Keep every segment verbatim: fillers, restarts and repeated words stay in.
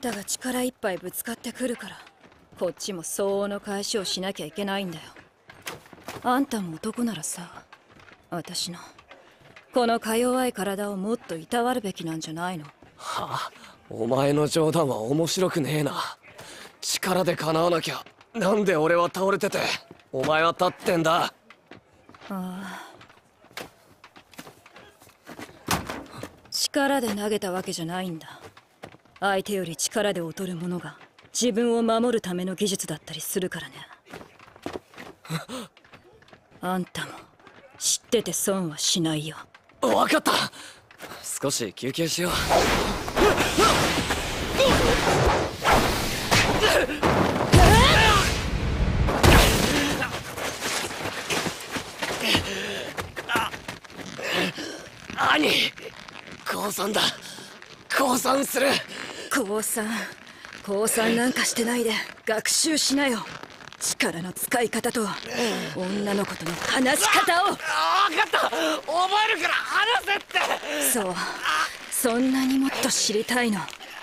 たが力いっぱいぶつかってくるから、こっちも相応の返しをしなきゃいけないんだよ。あんたも男ならさ、私のこのか弱い体をもっといたわるべきなんじゃないの？ はあ、お前の冗談は面白くねえな。力で叶わなきゃなんで俺は倒れててお前は立ってんだ。 ああ、力で投げたわけじゃないんだ。相手より力で劣る者が自分を守るための技術だったりするからね。あんたも知ってて損はしないよ。 分かった。少し休憩しよう。兄、降参だ。降参する。 降参降参なんかしてないで学習しなよ。力の使い方と女の子との話し方を。 ああ、分かった。覚えるから話せって。 そう、そんなにもっと知りたいの？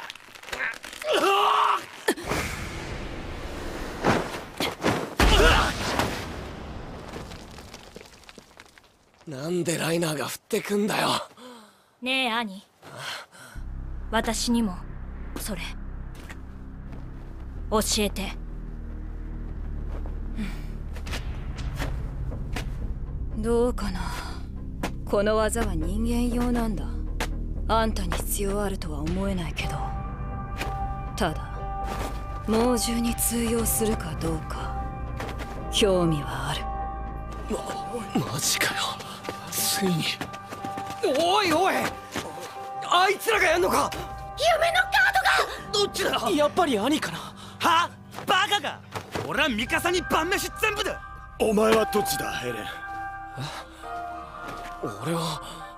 なんでライナーが降ってくんだよ。 ねえ兄、私にもそれ教えて。 どうかな。この技は人間用なんだ。あんたに必要あるとは思えないけど、ただ猛獣に通用するかどうか興味はある。 ま、マジかよ。ついに。 おいおい、あいつらがやんのか。 夢のカードが。 どっちだ。やっぱり兄かな。はバカが。俺はミカサに晩飯全部だ。 お前はどっちだヘレン。 俺は